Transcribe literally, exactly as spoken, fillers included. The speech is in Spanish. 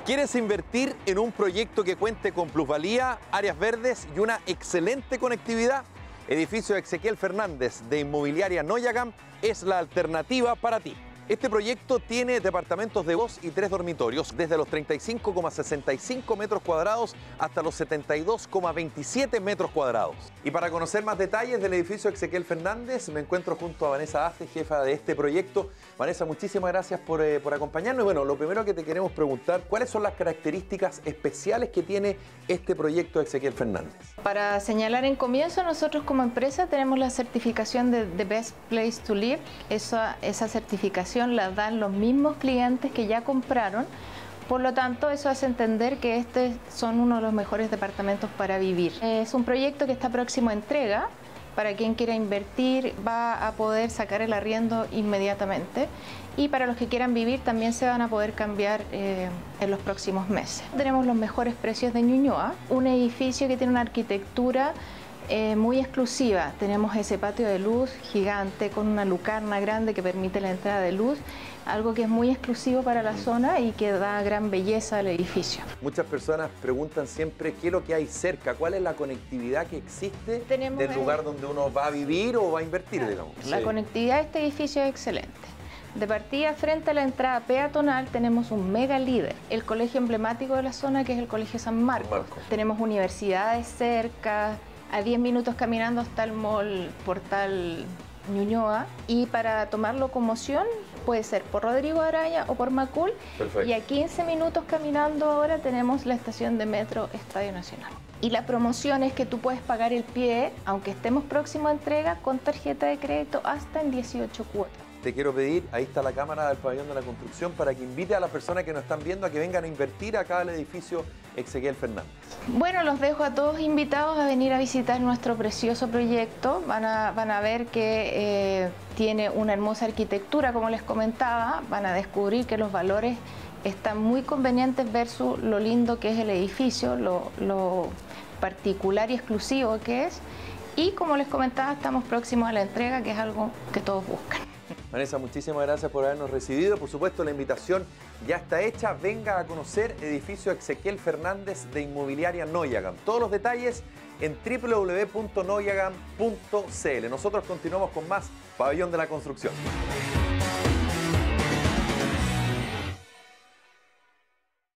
¿Quieres invertir en un proyecto que cuente con plusvalía, áreas verdes y una excelente conectividad? Edificio Ezequiel Fernández de Inmobiliaria Noyagam es la alternativa para ti. Este proyecto tiene departamentos de dos y tres dormitorios, desde los treinta y cinco coma sesenta y cinco metros cuadrados hasta los setenta y dos coma veintisiete metros cuadrados. Y para conocer más detalles del edificio Ezequiel Fernández, me encuentro junto a Vanessa Aste, jefa de este proyecto. Vanessa, muchísimas gracias por, eh, por acompañarnos. Y bueno, lo primero que te queremos preguntar, ¿cuáles son las características especiales que tiene este proyecto Ezequiel Fernández? Para señalar en comienzo, nosotros como empresa tenemos la certificación de The Best Place to Live. Esa, esa certificación la dan los mismos clientes que ya compraron. Por lo tanto, eso hace entender que estos son uno de los mejores departamentos para vivir. Es un proyecto que está próximo a entrega. Para quien quiera invertir va a poder sacar el arriendo inmediatamente, y para los que quieran vivir también se van a poder cambiar eh, en los próximos meses. Tenemos los mejores precios de Ñuñoa, un edificio que tiene una arquitectura eh, muy exclusiva. Tenemos ese patio de luz gigante con una lucarna grande que permite la entrada de luz, algo que es muy exclusivo para la zona y que da gran belleza al edificio. Muchas personas preguntan siempre qué es lo que hay cerca, cuál es la conectividad que existe Tenemos del el... lugar donde uno va a vivir o va a invertir, claro, digamos. La Sí. conectividad de este edificio es excelente. De partida, frente a la entrada peatonal, tenemos un mega líder, el colegio emblemático de la zona, que es el Colegio San Marcos. Marco. Tenemos universidades cerca, a diez minutos caminando hasta el mall Portal Ñuñoa, y para tomar locomoción puede ser por Rodrigo Araya o por Macul. Perfecto. Y a quince minutos caminando ahora tenemos la estación de metro Estadio Nacional. Y la promoción es que tú puedes pagar el pie, aunque estemos próximo a entrega, con tarjeta de crédito hasta en dieciocho cuotas. Te quiero pedir, ahí está la cámara del pabellón de la construcción, para que invite a las personas que nos están viendo a que vengan a invertir acá al edificio Ezequiel Fernández. Bueno, los dejo a todos invitados a venir a visitar nuestro precioso proyecto. Van a, van a ver que eh, tiene una hermosa arquitectura, como les comentaba. Van a descubrir que los valores están muy convenientes versus lo lindo que es el edificio, lo, lo particular y exclusivo que es. Y como les comentaba, estamos próximos a la entrega, que es algo que todos buscan. Vanessa, muchísimas gracias por habernos recibido. Por supuesto, la invitación ya está hecha. Venga a conocer edificio Ezequiel Fernández de Inmobiliaria Noyagam. Todos los detalles en w w w punto noyagam punto c l. Nosotros continuamos con más Pabellón de la Construcción.